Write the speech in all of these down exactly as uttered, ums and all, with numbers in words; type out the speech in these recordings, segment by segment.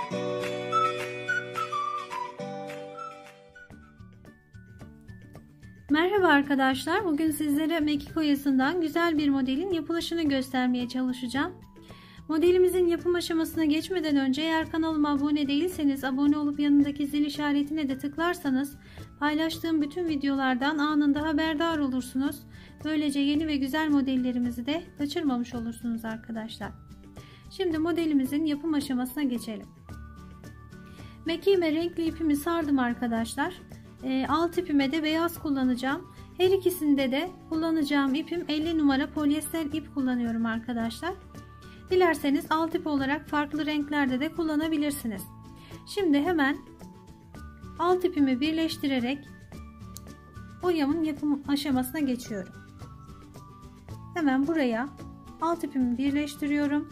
Merhaba arkadaşlar. Bugün sizlere mekik oyasından güzel bir modelin yapılışını göstermeye çalışacağım. Modelimizin yapım aşamasına geçmeden önce eğer kanalıma abone değilseniz abone olup yanındaki zil işaretine de tıklarsanız paylaştığım bütün videolardan anında haberdar olursunuz. Böylece yeni ve güzel modellerimizi de kaçırmamış olursunuz arkadaşlar. Şimdi modelimizin yapım aşamasına geçelim. Mekiğime renkli ipimi sardım arkadaşlar. E, alt ipime de beyaz kullanacağım. Her ikisinde de kullanacağım ipim elli numara polyester ip kullanıyorum arkadaşlar. Dilerseniz alt ip olarak farklı renklerde de kullanabilirsiniz. Şimdi hemen alt ipimi birleştirerek oyamın yapım aşamasına geçiyorum. Hemen buraya alt ipimi birleştiriyorum.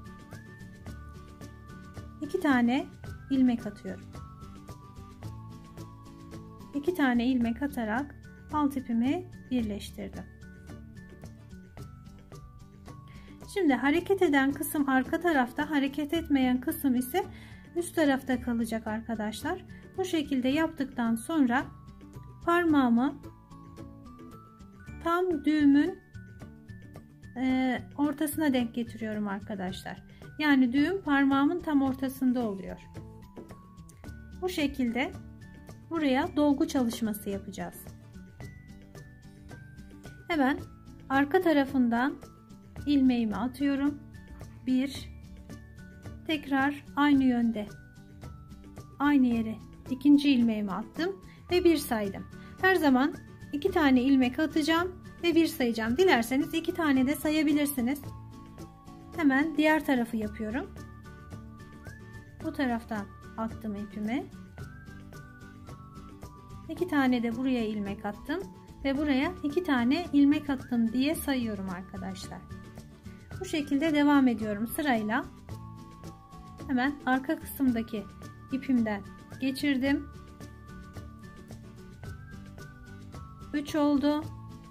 iki tane ilmek atıyorum. iki tane ilmek atarak alt ipimi birleştirdim. Şimdi hareket eden kısım arka tarafta, hareket etmeyen kısım ise üst tarafta kalacak arkadaşlar. Bu şekilde yaptıktan sonra parmağımı tam düğümün e, ortasına denk getiriyorum arkadaşlar. Yani düğüm parmağımın tam ortasında oluyor. Bu şekilde buraya dolgu çalışması yapacağız. Hemen arka tarafından ilmeğimi atıyorum. Bir, tekrar aynı yönde aynı yere ikinci ilmeğimi attım ve bir saydım. Her zaman iki tane ilmek atacağım ve bir sayacağım. Dilerseniz iki tane de sayabilirsiniz. Hemen diğer tarafı yapıyorum. Bu taraftan attım ipimi. iki tane de buraya ilmek attım ve buraya iki tane ilmek attım diye sayıyorum arkadaşlar. Bu şekilde devam ediyorum sırayla. Hemen arka kısımdaki ipimden geçirdim. üç oldu.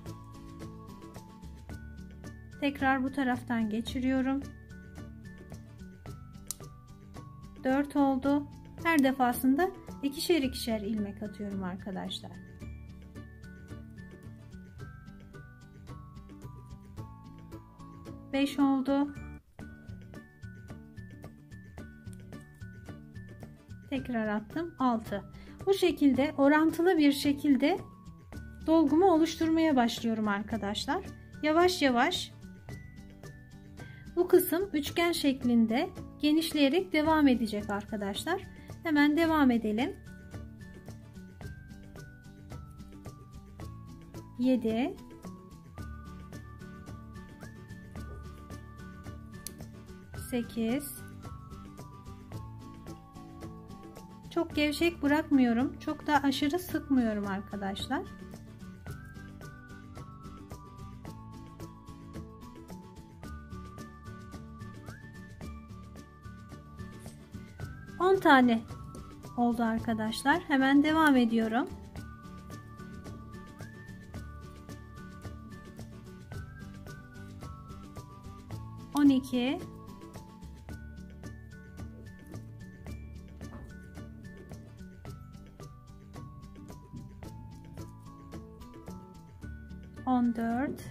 Tekrar bu taraftan geçiriyorum. dört oldu. Her defasında ikişer ikişer ilmek atıyorum arkadaşlar. beş oldu. Tekrar attım. altı. Bu şekilde orantılı bir şekilde dolgumu oluşturmaya başlıyorum arkadaşlar. Yavaş yavaş bu kısım üçgen şeklinde genişleyerek devam edecek arkadaşlar. Hemen devam edelim. yedi, sekiz. Çok gevşek bırakmıyorum. Çok da aşırı sıkmıyorum arkadaşlar. on tane oldu arkadaşlar. Hemen devam ediyorum. on iki, on dört,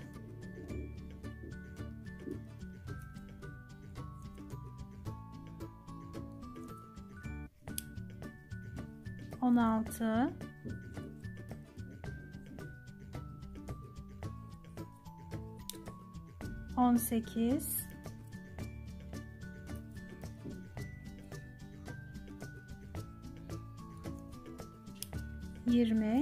on altı, on sekiz, yirmi,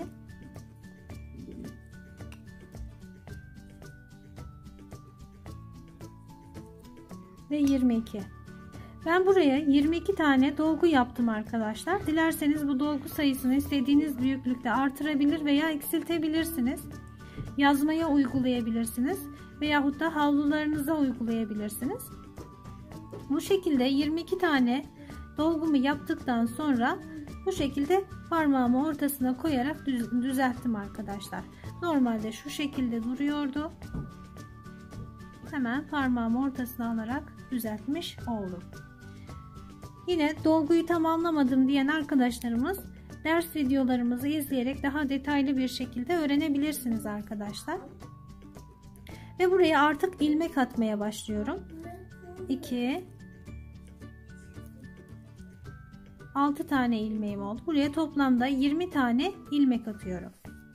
ve yirmi iki. Ben buraya yirmi iki tane dolgu yaptım arkadaşlar. Dilerseniz bu dolgu sayısını istediğiniz büyüklükte artırabilir veya eksiltebilirsiniz. Yazmaya uygulayabilirsiniz veyahut da havlularınıza uygulayabilirsiniz. Bu şekilde yirmi iki tane dolgumu yaptıktan sonra bu şekilde parmağımı ortasına koyarak düzelttim arkadaşlar. Normalde şu şekilde duruyordu. Hemen parmağımı ortasına alarak düzeltmiş oldum. Yine dolguyu tamamlamadım diyen arkadaşlarımız ders videolarımızı izleyerek daha detaylı bir şekilde öğrenebilirsiniz arkadaşlar. Ve buraya artık ilmek atmaya başlıyorum. iki altı tane ilmeğim oldu. Buraya toplamda yirmi tane ilmek atıyorum.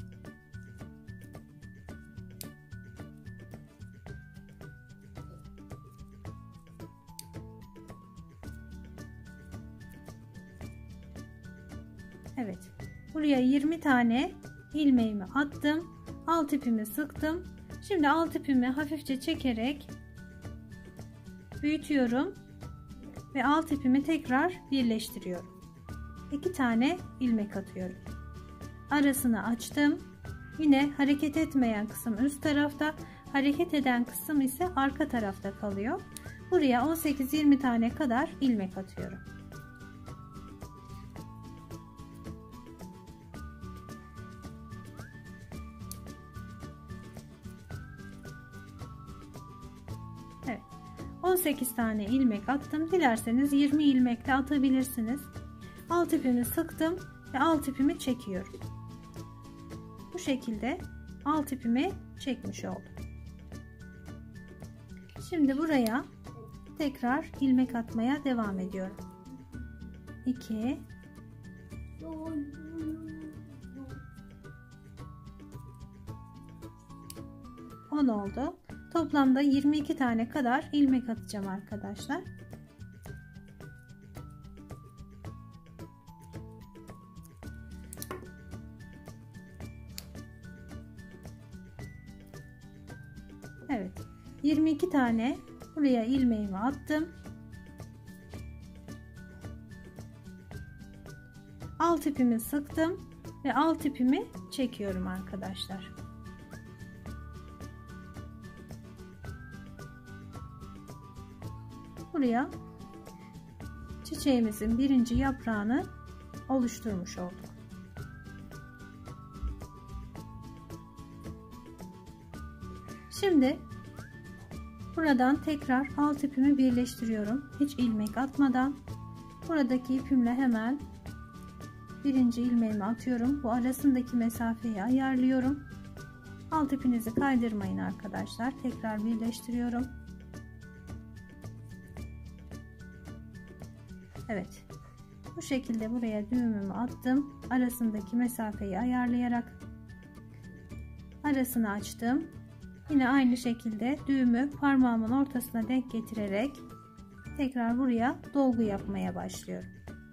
Evet. Buraya yirmi tane ilmeğimi attım. Alt ipimi sıktım. Şimdi alt ipimi hafifçe çekerek büyütüyorum ve alt ipimi tekrar birleştiriyorum. iki tane ilmek atıyorum. Arasını açtım. Yine hareket etmeyen kısım üst tarafta, hareket eden kısım ise arka tarafta kalıyor. Buraya on sekiz yirmi tane kadar ilmek atıyorum. Evet. on sekiz tane ilmek attım. Dilerseniz yirmi ilmek de atabilirsiniz. Alt ipimi sıktım ve alt ipimi çekiyorum. Bu şekilde alt ipimi çekmiş oldum. Şimdi buraya tekrar ilmek atmaya devam ediyorum. iki on oldu. Toplamda yirmi iki tane kadar ilmek atacağım arkadaşlar. Evet. yirmi iki tane buraya ilmeğimi attım. Alt ipimi sıktım ve alt ipimi çekiyorum arkadaşlar. Buraya çiçeğimizin birinci yaprağını oluşturmuş olduk. Şimdi buradan tekrar alt ipimi birleştiriyorum. Hiç ilmek atmadan buradaki ipimle hemen birinci ilmeğimi atıyorum. Bu arasındaki mesafeyi ayarlıyorum. Alt ipinizi kaydırmayın arkadaşlar. Tekrar birleştiriyorum. Evet. Bu şekilde buraya düğümümü attım. Arasındaki mesafeyi ayarlayarak arasını açtım. Yine aynı şekilde düğümü parmağımın ortasına denk getirerek tekrar buraya dolgu yapmaya başlıyorum.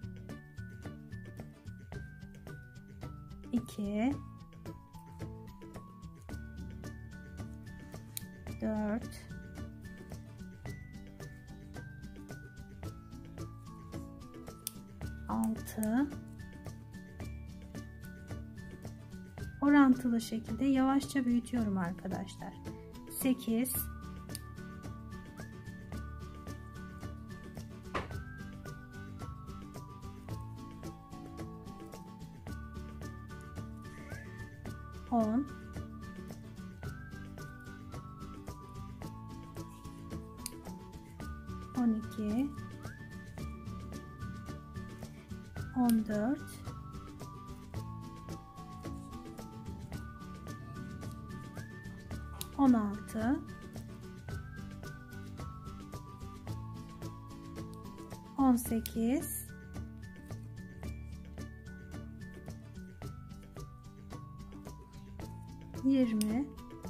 iki dört altı orantılı şekilde yavaşça büyütüyorum arkadaşlar. sekiz on on iki on dört on altı on sekiz yirmi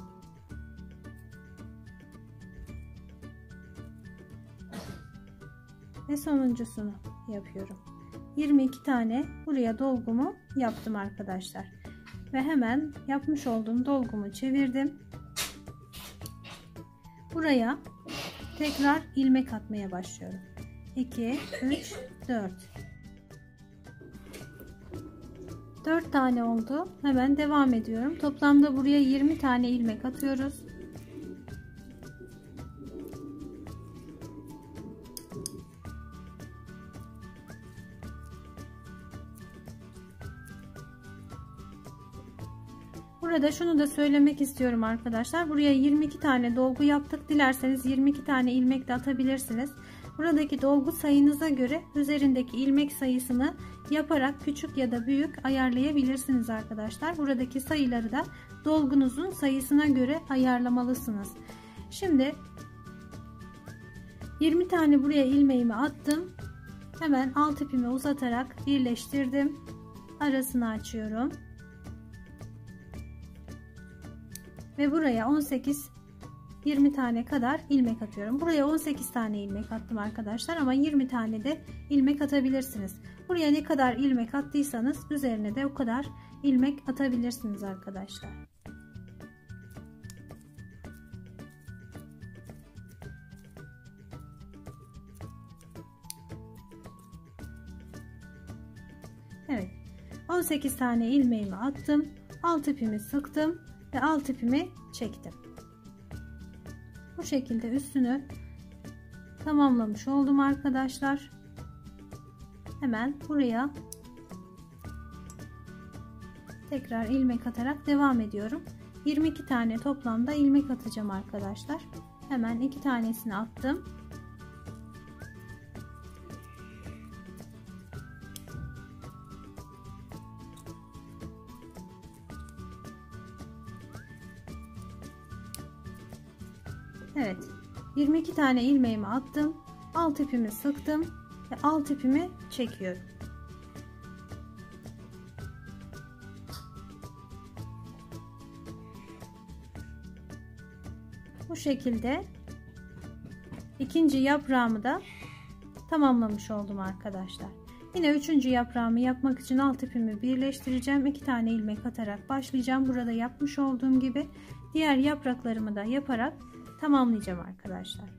ve sonuncusunu yapıyorum. yirmi iki tane buraya dolgumu yaptım arkadaşlar. Ve hemen yapmış olduğum dolgumu çevirdim. Buraya tekrar ilmek atmaya başlıyorum. iki üç dört dört tane oldu. Hemen devam ediyorum. Toplamda buraya yirmi tane ilmek atıyoruz. Burada şunu da söylemek istiyorum arkadaşlar. Buraya yirmi iki tane dolgu yaptık. Dilerseniz yirmi iki tane ilmek de atabilirsiniz. Buradaki dolgu sayınıza göre üzerindeki ilmek sayısını yaparak küçük ya da büyük ayarlayabilirsiniz arkadaşlar. Buradaki sayıları da dolgunuzun sayısına göre ayarlamalısınız. Şimdi yirmi tane buraya ilmeğimi attım. Hemen alt ipimi uzatarak birleştirdim. Arasını açıyorum. Ve buraya on sekiz yirmi tane kadar ilmek atıyorum. Buraya on sekiz tane ilmek attım arkadaşlar ama yirmi tane de ilmek atabilirsiniz. Buraya ne kadar ilmek attıysanız üzerine de o kadar ilmek atabilirsiniz arkadaşlar. Evet, on sekiz tane ilmeğimi attım, alt ipimi sıktım ve alt ipimi çektim. Bu şekilde üstünü tamamlamış oldum arkadaşlar. Hemen buraya tekrar ilmek atarak devam ediyorum. yirmi iki tane toplamda ilmek atacağım arkadaşlar. Hemen iki tanesini attım. Evet, yirmi iki tane ilmeğimi attım, alt ipimi sıktım ve alt ipimi çekiyorum. Bu şekilde ikinci yaprağımı da tamamlamış oldum arkadaşlar. Yine üçüncü yaprağımı yapmak için alt ipimi birleştireceğim. iki tane ilmek atarak başlayacağım. Burada yapmış olduğum gibi diğer yapraklarımı da yaparak tamamlayacağım arkadaşlar.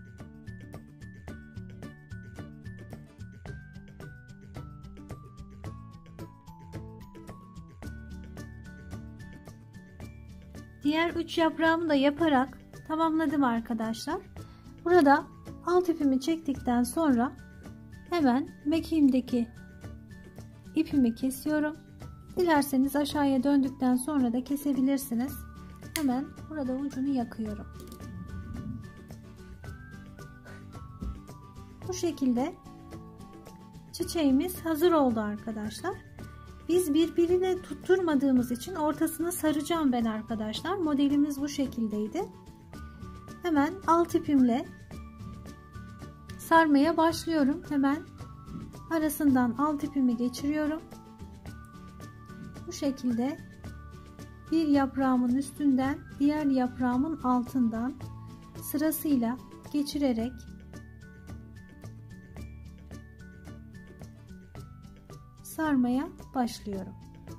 Diğer üç yaprağımı da yaparak tamamladım arkadaşlar. Burada alt ipimi çektikten sonra hemen mekiğimdeki ipimi kesiyorum. Dilerseniz aşağıya döndükten sonra da kesebilirsiniz. Hemen burada ucunu yakıyorum. Bu şekilde çiçeğimiz hazır oldu arkadaşlar. Biz birbirine tutturmadığımız için ortasına saracağım ben arkadaşlar. Modelimiz bu şekildeydi. Hemen alt ipimle sarmaya başlıyorum. Hemen arasından alt ipimi geçiriyorum. Bu şekilde bir yaprağımın üstünden diğer yaprağımın altından sırasıyla geçirerek sarmaya başlıyorum.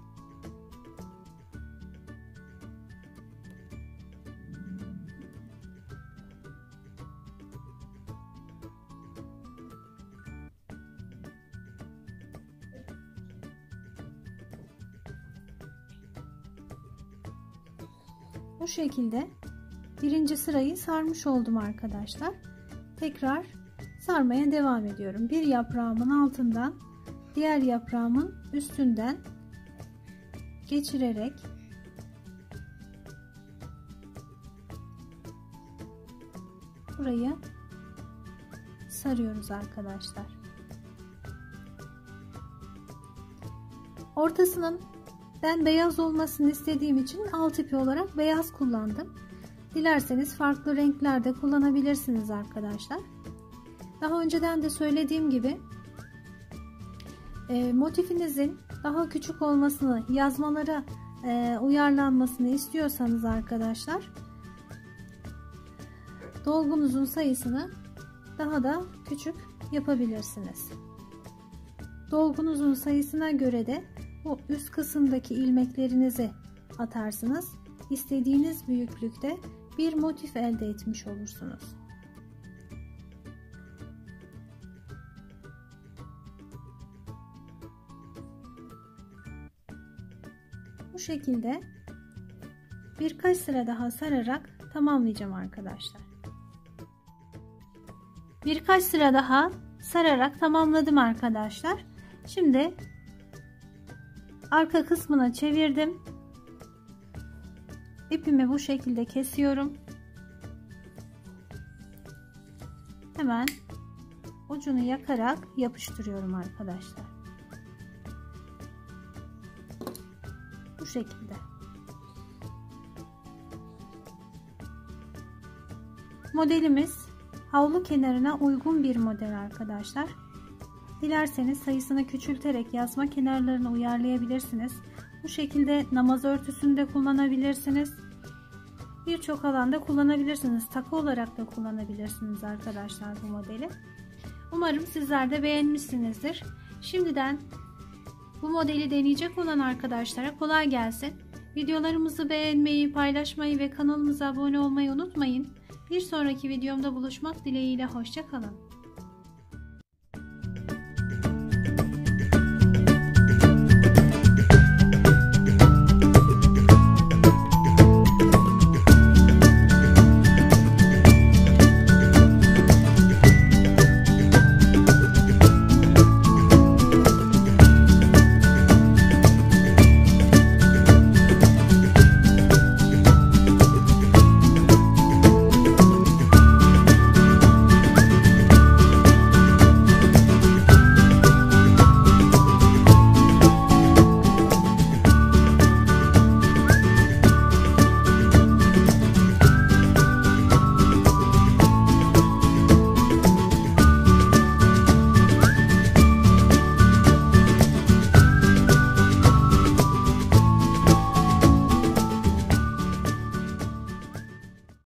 Bu şekilde birinci sırayı sarmış oldum arkadaşlar. Tekrar sarmaya devam ediyorum. Bir yaprağımın altından diğer yaprağımın üstünden geçirerek burayı sarıyoruz arkadaşlar. Ortasının ben beyaz olmasını istediğim için alt ipi olarak beyaz kullandım. Dilerseniz farklı renklerde kullanabilirsiniz arkadaşlar. Daha önceden de söylediğim gibi e, motifinizin daha küçük olmasını, yazmalara e, uyarlanmasını istiyorsanız arkadaşlar, dolgunuzun sayısını daha da küçük yapabilirsiniz. Dolgunuzun sayısına göre de bu üst kısımdaki ilmeklerinizi atarsınız. İstediğiniz büyüklükte bir motif elde etmiş olursunuz. Bu şekilde birkaç sıra daha sararak tamamlayacağım arkadaşlar. Birkaç sıra daha sararak tamamladım arkadaşlar. Şimdi arka kısmına çevirdim. İpimi bu şekilde kesiyorum. Hemen ucunu yakarak yapıştırıyorum arkadaşlar. Bu şekilde. Modelimiz havlu kenarına uygun bir model arkadaşlar. Dilerseniz sayısını küçülterek yazma kenarlarını uyarlayabilirsiniz. Bu şekilde namaz örtüsünde kullanabilirsiniz. Birçok alanda kullanabilirsiniz. Takı olarak da kullanabilirsiniz arkadaşlar bu modeli. Umarım sizler de beğenmişsinizdir. Şimdiden bu modeli deneyecek olan arkadaşlara kolay gelsin. Videolarımızı beğenmeyi, paylaşmayı ve kanalımıza abone olmayı unutmayın. Bir sonraki videomda buluşmak dileğiyle hoşça kalın.